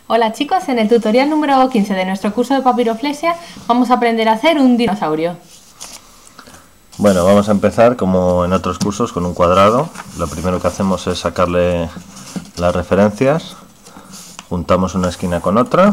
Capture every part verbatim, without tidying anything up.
Hola chicos, en el tutorial número quince de nuestro curso de papiroflexia vamos a aprender a hacer un dinosaurio. Bueno, vamos a empezar como en otros cursos con un cuadrado. Lo primero que hacemos es sacarle las referencias, juntamos una esquina con otra,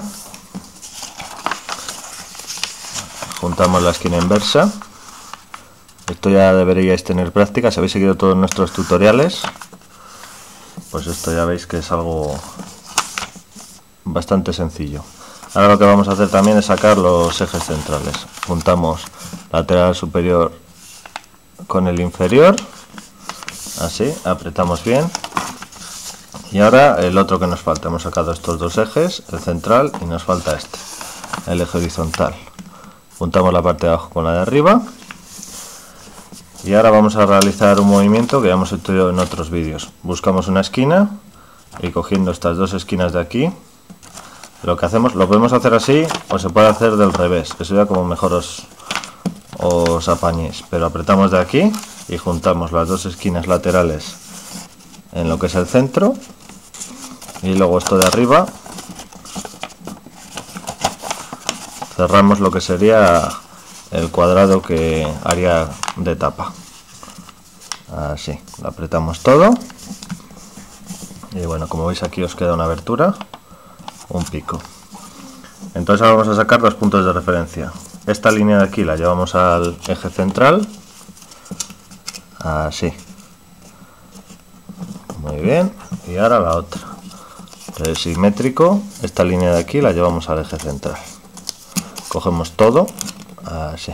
juntamos la esquina inversa. Esto ya deberíais tener práctica, si habéis seguido todos nuestros tutoriales, pues esto ya veis que es algo bastante sencillo. Ahora lo que vamos a hacer también es sacar los ejes centrales. Juntamos lateral superior con el inferior, así, apretamos bien. Y ahora el otro que nos falta, hemos sacado estos dos ejes, el central, y nos falta este, el eje horizontal. Juntamos la parte de abajo con la de arriba. Y ahora vamos a realizar un movimiento que ya hemos hecho en otros vídeos. Buscamos una esquina y cogiendo estas dos esquinas de aquí, lo que hacemos, lo podemos hacer así o se puede hacer del revés, eso ya como mejor os, os apañéis. Pero apretamos de aquí y juntamos las dos esquinas laterales en lo que es el centro, y luego esto de arriba cerramos lo que sería el cuadrado que haría de tapa. Así, lo apretamos todo y bueno, como veis aquí os queda una abertura, un pico. Entonces ahora vamos a sacar dos puntos de referencia. Esta línea de aquí la llevamos al eje central, así, muy bien. Y ahora la otra, es simétrico, esta línea de aquí la llevamos al eje central. Cogemos todo así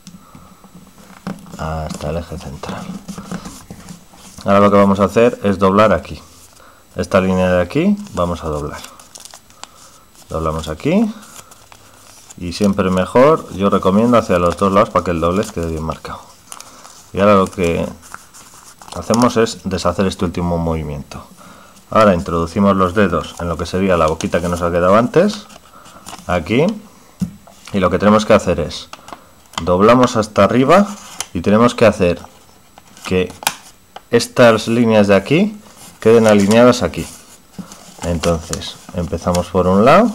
hasta el eje central. Ahora lo que vamos a hacer es doblar aquí, esta línea de aquí vamos a doblar, doblamos aquí, y siempre mejor, yo recomiendo hacia los dos lados para que el doblez quede bien marcado. Y ahora lo que hacemos es deshacer este último movimiento. Ahora introducimos los dedos en lo que sería la boquita que nos ha quedado antes, aquí, y lo que tenemos que hacer es doblamos hasta arriba y tenemos que hacer que estas líneas de aquí queden alineadas aquí. Entonces empezamos por un lado,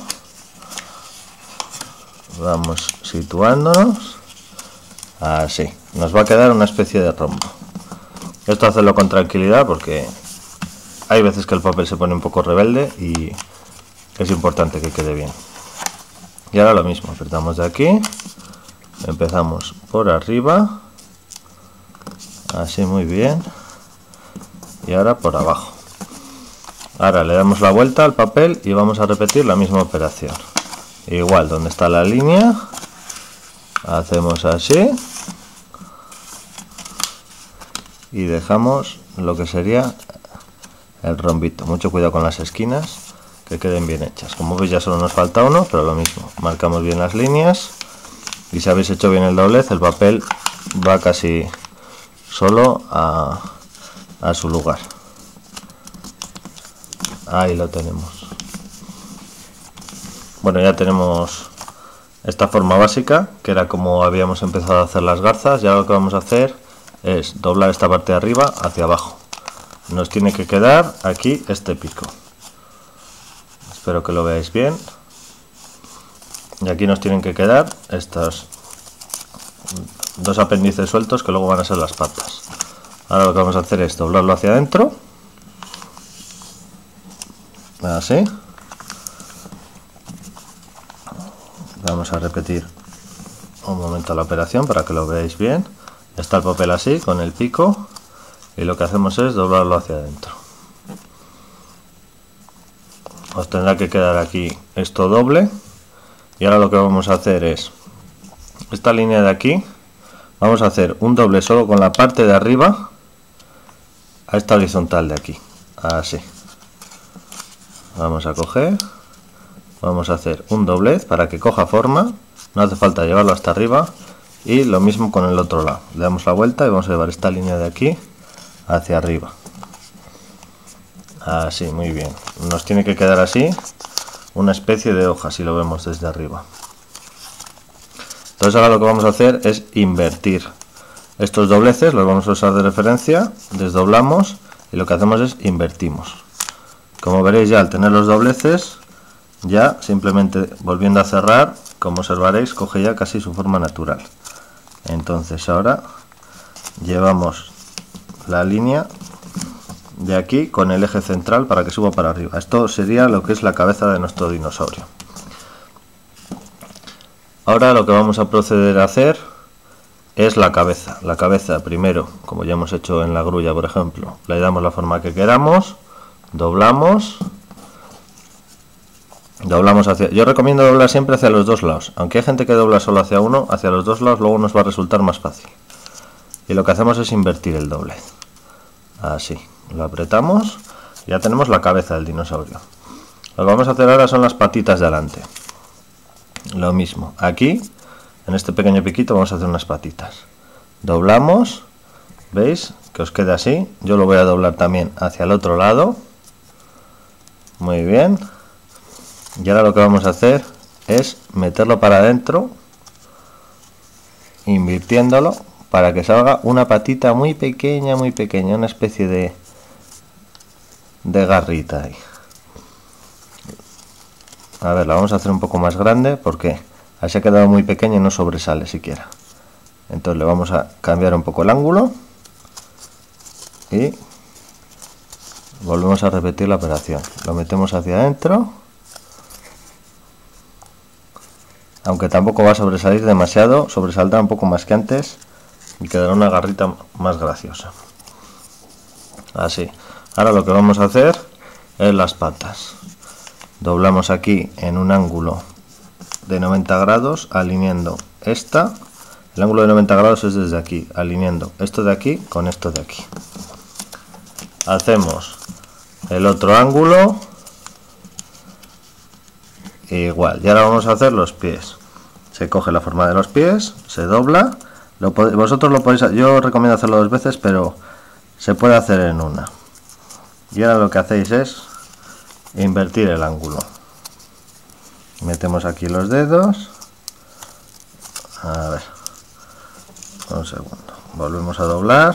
vamos situándonos así, nos va a quedar una especie de rombo. Esto hacerlo con tranquilidad porque hay veces que el papel se pone un poco rebelde y es importante que quede bien. Y ahora lo mismo, apretamos de aquí, empezamos por arriba, así, muy bien, y ahora por abajo. Ahora le damos la vuelta al papel y vamos a repetir la misma operación. Igual, donde está la línea, hacemos así y dejamos lo que sería el rombito. Mucho cuidado con las esquinas, que queden bien hechas. Como veis ya solo nos falta uno, pero lo mismo, marcamos bien las líneas. Y si habéis hecho bien el doblez, el papel va casi solo a, a su lugar. Ahí lo tenemos. Bueno, ya tenemos esta forma básica, que era como habíamos empezado a hacer las garzas. Ya lo que vamos a hacer es doblar esta parte de arriba hacia abajo. Nos tiene que quedar aquí este pico. Espero que lo veáis bien. Y aquí nos tienen que quedar estos dos apéndices sueltos que luego van a ser las patas. Ahora lo que vamos a hacer es doblarlo hacia adentro, así. Vamos a repetir un momento la operación para que lo veáis bien. Está el papel así con el pico y lo que hacemos es doblarlo hacia adentro. Os tendrá que quedar aquí esto doble. Y ahora lo que vamos a hacer es esta línea de aquí, vamos a hacer un doble solo con la parte de arriba a esta horizontal de aquí, así. Vamos a coger, vamos a hacer un doblez para que coja forma, no hace falta llevarlo hasta arriba, y lo mismo con el otro lado. Le damos la vuelta y vamos a llevar esta línea de aquí hacia arriba. Así, muy bien. Nos tiene que quedar así, una especie de hoja, si lo vemos desde arriba. Entonces ahora lo que vamos a hacer es invertir estos dobleces, los vamos a usar de referencia, desdoblamos y lo que hacemos es invertimos. Como veréis ya al tener los dobleces ya simplemente volviendo a cerrar, como observaréis, coge ya casi su forma natural. Entonces ahora llevamos la línea de aquí con el eje central para que suba para arriba. Esto sería lo que es la cabeza de nuestro dinosaurio. Ahora lo que vamos a proceder a hacer es la cabeza. La cabeza primero, como ya hemos hecho en la grulla por ejemplo, le damos la forma que queramos, doblamos, doblamos hacia... Yo recomiendo doblar siempre hacia los dos lados, aunque hay gente que dobla solo hacia uno, hacia los dos lados luego nos va a resultar más fácil. Y lo que hacemos es invertir el doblez. Así, lo apretamos, ya tenemos la cabeza del dinosaurio. Lo que vamos a hacer ahora son las patitas de adelante. Lo mismo, aquí, en este pequeño piquito vamos a hacer unas patitas. Doblamos, ¿veis? Que os queda así. Yo lo voy a doblar también hacia el otro lado. Muy bien. Y ahora lo que vamos a hacer es meterlo para adentro, invirtiéndolo, para que salga una patita muy pequeña, muy pequeña, una especie de, de garrita ahí. A ver, la vamos a hacer un poco más grande porque así ha quedado muy pequeña y no sobresale siquiera. Entonces le vamos a cambiar un poco el ángulo y volvemos a repetir la operación. Lo metemos hacia adentro, aunque tampoco va a sobresalir demasiado, sobresaldrá un poco más que antes y quedará una garrita más graciosa. Así. Ahora lo que vamos a hacer es las patas. Doblamos aquí en un ángulo de noventa grados, alineando esta. El ángulo de noventa grados es desde aquí, alineando esto de aquí con esto de aquí. Hacemos el otro ángulo igual. Y ahora vamos a hacer los pies. Se coge la forma de los pies, se dobla. Lo pod- vosotros lo podéis, yo recomiendo hacerlo dos veces, pero se puede hacer en una. Y ahora lo que hacéis es invertir el ángulo. Metemos aquí los dedos. A ver, un segundo. Volvemos a doblar.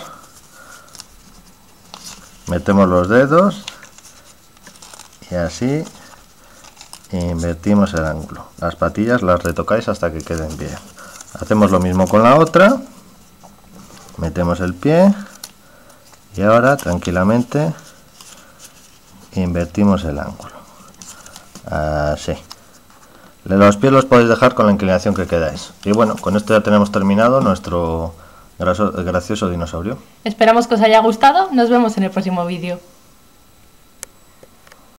Metemos los dedos y así invertimos el ángulo. Las patillas las retocáis hasta que queden bien. Hacemos lo mismo con la otra. Metemos el pie y ahora tranquilamente invertimos el ángulo. Así. Los pies los podéis dejar con la inclinación que queráis. Y bueno, con esto ya tenemos terminado nuestro gracioso dinosaurio. Esperamos que os haya gustado. Nos vemos en el próximo vídeo.